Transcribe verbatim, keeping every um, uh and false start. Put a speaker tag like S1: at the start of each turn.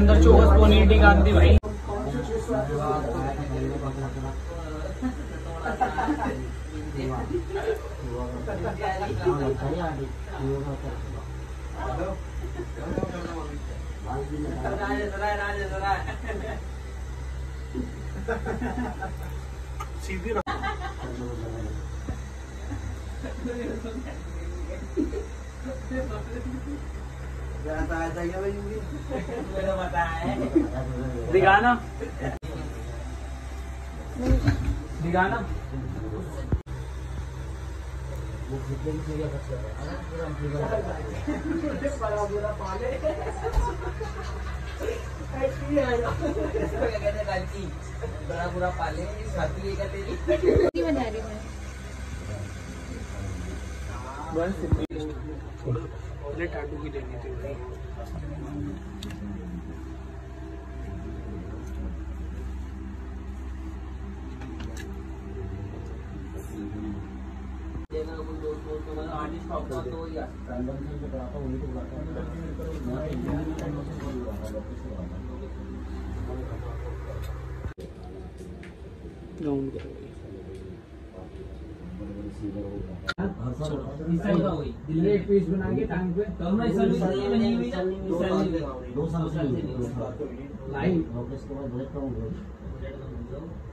S1: अंदर चौबीस पनीर टिका दी भाई। सीधी दिखाना दिखाना बड़ा बुरा पाले साथी तेरी बना रही हूँ टाटू की लेनी थी भाई। एक पीस बना के टांग पे दो साल से लाइन